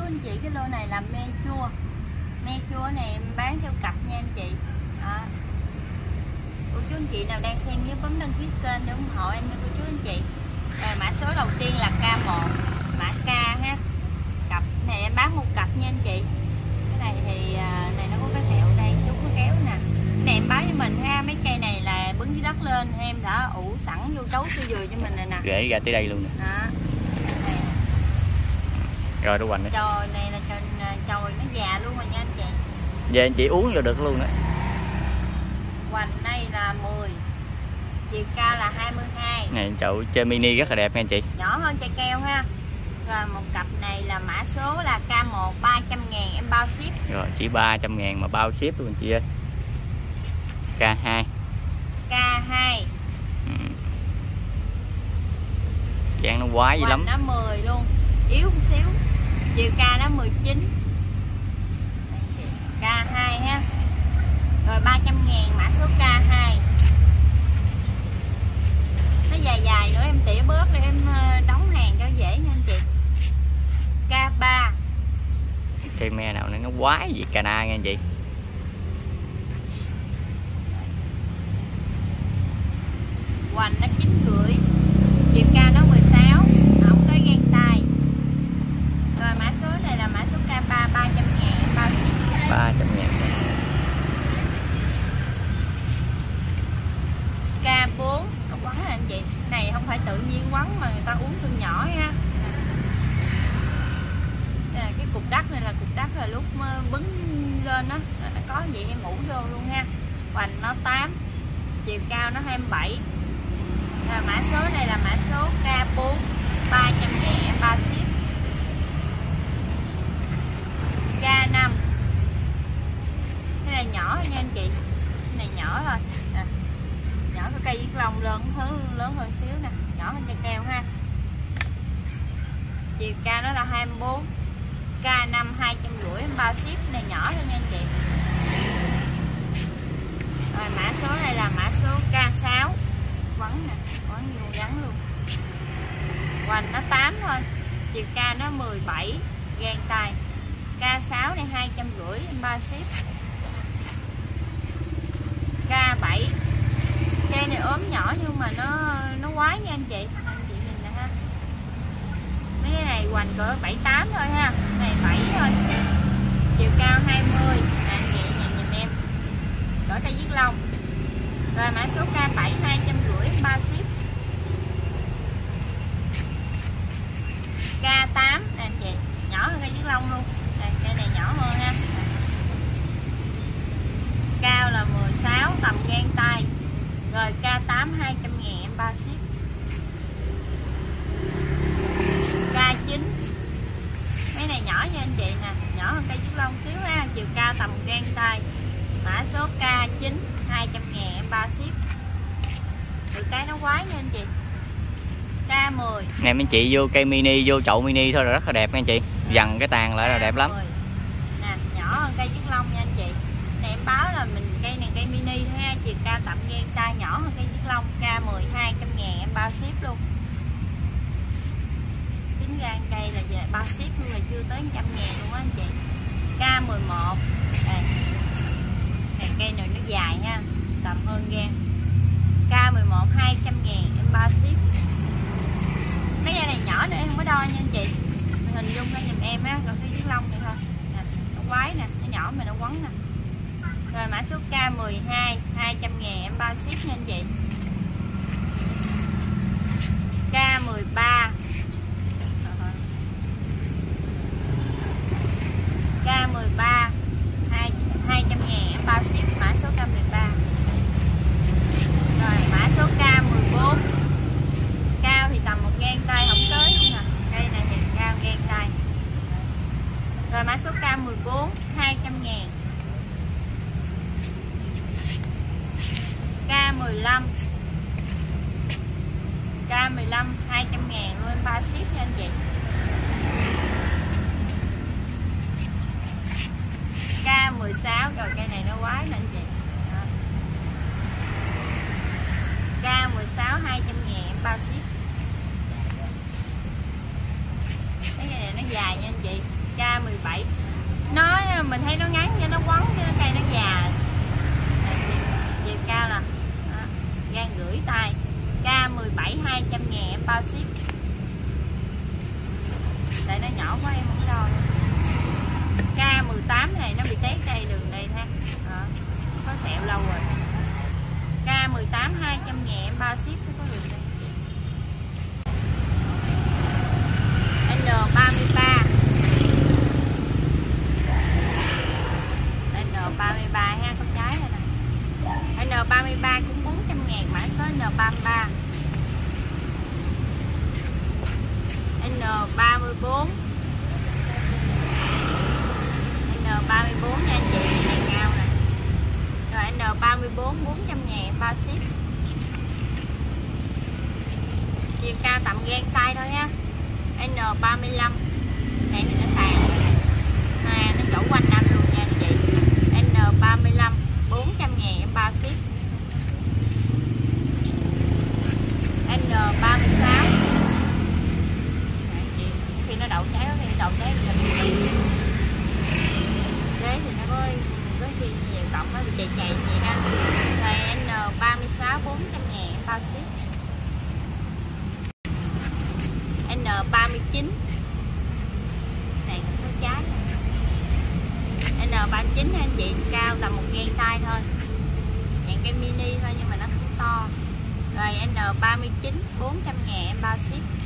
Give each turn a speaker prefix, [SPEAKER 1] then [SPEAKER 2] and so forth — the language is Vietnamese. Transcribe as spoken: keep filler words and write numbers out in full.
[SPEAKER 1] anh chị, cái lô này là me chua. Me chua này em bán theo cặp nha anh chị. Đó. Cô chú anh chị nào đang xem nhớ bấm đăng ký kênh để ủng hộ em nha cô chú anh chị. Rồi mã số đầu tiên là K một, mã K ha. Cặp này em bán một cặp nha anh chị. Cái này thì này nó có cái sẹo đây, chú có kéo nè. Cái này em bán cho mình ha, mấy cây này là bứng dưới đất lên, em đã ủ sẵn vô trấu siêu dừa cho mình rồi nè.
[SPEAKER 2] Rễ ra tới đây luôn nè.
[SPEAKER 1] Đó.
[SPEAKER 2] Rồi đủ hoành đấy.
[SPEAKER 1] Chồi này là chồi, chồi nó già luôn rồi nha anh chị.
[SPEAKER 2] Về anh chị uống vô được luôn đó.
[SPEAKER 1] Hoành đây là mười, chiều cao là hai mươi hai.
[SPEAKER 2] Này chậu chơi mini rất là đẹp nha anh chị.
[SPEAKER 1] Nhỏ hơn chai keo ha. Rồi một cặp này là mã số là K một, ba trăm ngàn em bao ship.
[SPEAKER 2] Rồi chỉ ba trăm ngàn mà bao ship luôn anh chị ơi. K hai.
[SPEAKER 1] K hai.
[SPEAKER 2] Ừ. Dạng nó quái gì lắm.
[SPEAKER 1] Nó mười luôn, yếu một xíu. Chiều cao nó mười chín. K hai ha. Rồi ba trăm ngàn mã số K hai. Nó dài dài nữa em tỉa bớt để em đóng hàng cho dễ nha anh chị. K ba.
[SPEAKER 2] Cây me nào nó quái gì cà na nha anh chị.
[SPEAKER 1] Hoành nó chín rưỡi, chiều cao nó mười sáu, không có gan tay. Rồi mã số này là mã số K ba, ba trăm ngàn bao ship.
[SPEAKER 2] ba trăm ngàn.
[SPEAKER 1] K bốn, nó quấn này anh chị. Này không phải tự nhiên quấn mà người ta uống tương nhỏ ha. Đây là cái cục đất này là cục đất rồi lúc bứng lên đó, nó có gì em ủ vô luôn ha. Hoành nó tám, chiều cao nó hai mươi bảy. Rồi mã số này là mã số K bốn, ba trăm ngàn bao ship. K năm. Cái này nhỏ nha anh chị. Cái này nhỏ thôi. À, nhỏ cái cây viết lông lớn hơn lớn hơn xíu nè, nhỏ hơn chai keo ha. Chiều cao nó là hai mươi bốn. K năm hai trăm rưỡi bao ship, này nhỏ thôi nha anh chị. Rồi mã số này là mã số K sáu. Quấn nè, quấn nhiều gắn luôn. Hoành nó tám thôi, chiều cao nó mười bảy, gan tay. K sáu này hai trăm rưỡi bao ship. K bảy. Cây này ốm nhỏ nhưng mà nó nó quái nha anh chị. Anh chị nhìn nè ha. Mấy cái này hoành cỡ bảy tám thôi ha. Này bảy thôi. Chiều cao hai mươi. Anh chị nhìn nhìn em. Cỡ cây viết lông. Rồi mã số K bảy hai trăm rưỡi bao ship. K tám nè anh chị, nhỏ hơn cây viết lông luôn. Này, cây này nhỏ hơn ha. Cao là mười sáu, tầm gan tay. Rồi K tám hai trăm ngàn em bao ship. K chín. Mấy này nhỏ nha anh chị nè, nhỏ hơn cây viết lông xíu ha, chiều cao tầm gan tay. Mã số K chín hai trăm ngàn em bao ship. Từ cái nó quái nha anh chị. K mười.
[SPEAKER 2] Này mấy chị vô cây mini, vô chậu mini thôi là rất là đẹp nha anh chị. Dằn cái tàn lại là đẹp lắm.
[SPEAKER 1] Nè, nhỏ hơn cây viết lông nha anh chị. Này em báo là mình cây này cây mini thôi ha, chiều cao tầm gan tay, nhỏ hơn cây viết lông. K mười hai trăm ngàn em bao ship luôn. Tính ra cây là về bao ship luôn là chưa tới một trăm ngàn luôn á anh chị. K mười một. Đây. Này cây này nó dài ha, tầm hơn gan. K mười một hai trăm ngàn em bao ship. Mấy cây này nhỏ nữa em không có đo nha anh chị. Mình hình dung ra giùm em á, còn cái viết lông này thôi. Nè, nó quái nè, nó nhỏ mà nó quấn nè. Rồi mã số K mười hai hai trăm ngàn em bao ship nha anh chị. K mười ba. K mười ba hai trăm ngàn em bao ship, mã số K mười ba. Rồi mã số K mười bốn. Cao thì tầm một gang tay không tới luôn nè. Cây này thì cao gang tay. Rồi mã số K mười bốn hai trăm ngàn. K mười lăm. K mười lăm hai trăm ngàn luôn em bao ship nha anh chị. K mười sáu. Rồi cây này nó quái nè anh chị. Đó. K mười sáu hai trăm ngàn em bao ship. Cái này nó dài nha anh chị. K mười bảy. Nó mình thấy nó ngắn cho nó quấn cho cây nó già. Chiều cao nè. Gan gửi tay. K mười bảy hai trăm ngàn em bao ship. Tại nó nhỏ quá em không đo nữa. K mười tám này nó bị tét đây đường đây ha. Đó. Có sẹo lâu rồi. K mười tám hai trăm ngàn em bao ship có đường đây. N ba mươi ba. N ba mươi ba ha, con trái này nè. N ba mươi ba cũng bốn trăm ngàn, mã số N ba mươi ba. N ba mươi bốn. N ba mươi bốn nha anh chị, này cao nè. Rồi N ba mươi bốn bốn trăm ngàn bao ship. Chiều cao tầm gan tay thôi ha. N ba mươi lăm. Này nó tàn. À, nó chỗ quanh năm luôn nha anh chị. N ba mươi lăm bốn trăm ngàn em bao ship. N ba mươi sáu. Đấy, chị, khi nó đậu trái khi đậu trái thì đấy thì nó có có khi nhiều cộng nó bị chạy chạy vậy ha. Rồi N ba mươi sáu bốn trăm ngàn em bao ship. N ba mươi chín. Này cũng có trái. N ba mươi chín anh chị, cao tầm một gang tay thôi. Dạng cây mini thôi nhưng mà nó cũng to. Rồi N ba mươi chín bốn trăm ngàn em bao ship.